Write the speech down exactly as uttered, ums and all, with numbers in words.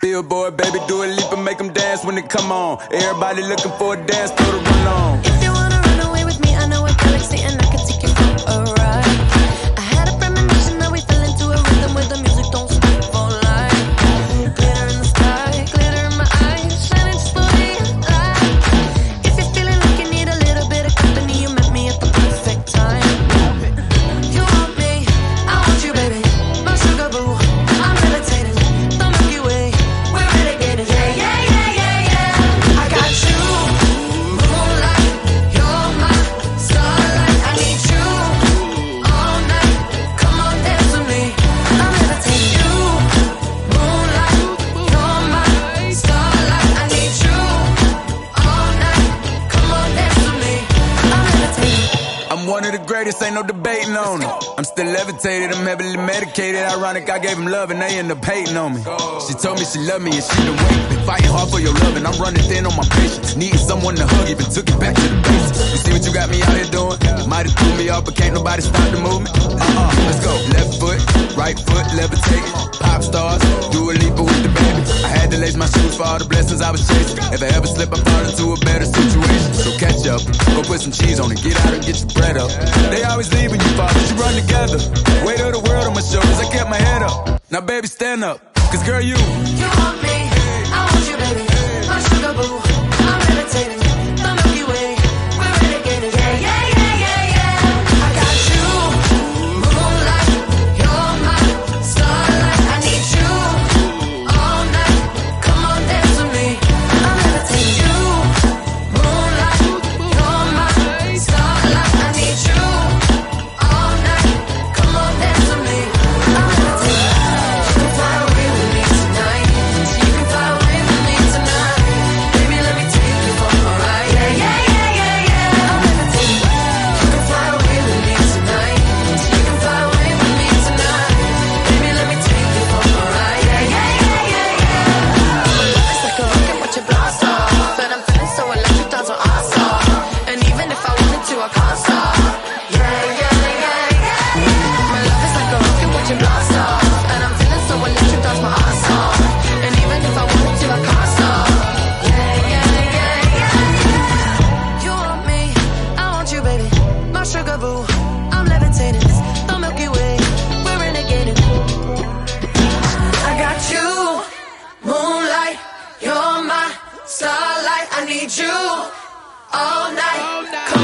Billboard, baby, do a leap and make them dance when they come on. Everybody looking for a dance floor to run on. If you wanna run away with me, I know a galaxy and I can take you for a ride. I had a premonition that we fell into a rhythm where the music don't stop for life. Glitter in the sky, glitter in my eyes, shining just the way you like. If you're feeling like you need a little bit of company, you met me at the perfect time. You want me, I want you, baby, my sugar boo. I'm levitating, the Milky Way, we're renegading. Yeah, yeah, yeah, yeah, yeah. I got you, moonlight, you're my starlight. I need you all night. Come on, dance with me. I'm levitating. You, moonlight, you're my starlight. I need you all night. Come on, dance with me. I'm levitating. I'm one of the greatest, ain't no debating on it. I'm still levitated, I'm heavily medicated. Ironic, I gave him love and they end up hating on me. She told me she loved me and she done wait. Been fighting hard for your love and I'm running thin on my patience. Needing someone to hug, even took it back to the basics. You see what you got me out here doing? Might have threw me off, but can't nobody stop the movement. Uh-uh, let's go. Left foot, right foot, levitating. Pop stars, do a leap with the baby. I had to lace my shoes for all the blessings I was chasing. If I ever slip, I fall into a better situation. So catch up, go put some cheese on it, get out and get your bread up. They always leave when you fall, but you run together. Weight of the world on my shoulders, I kept my head up. Now baby, stand up, cause girl, you You want me, I want you, baby, my sugar boo. I'm levitating, the Milky Way, we're renegading. Yeah, yeah, yeah, yeah, yeah. I got you, moonlight, you're my starlight. I need you all night. Come on, dance with me. I'm levitating. You, moonlight, you're my starlight. I need you all night. Come on, dance with me. I'm levitating. You can fly away with me tonight. You can fly away with me tonight. Baby, let me take you for a ride. Yeah, yeah, yeah, yeah, yeah. I'm levitating. You can fly away with me tonight. You can fly away with me tonight. Baby, let me take you for a ride. Yeah, yeah, yeah, yeah, yeah. It's like a rocket with your blast off, and I'm feeling so electric, that's what I saw. And even if I wanted to, I can't stop. Yeah, yeah, yeah, yeah. My love is like a rocket with your blast off, and I'm feeling so electric, that's my ass off. And even if I wanted to, I can't stop. Yeah, yeah, yeah, yeah. You want me, I want you, baby, my sugar boo. I'm levitating, it's the Milky Way, we're renegading. I got you, moonlight, you're my starlight. I need you all night. Come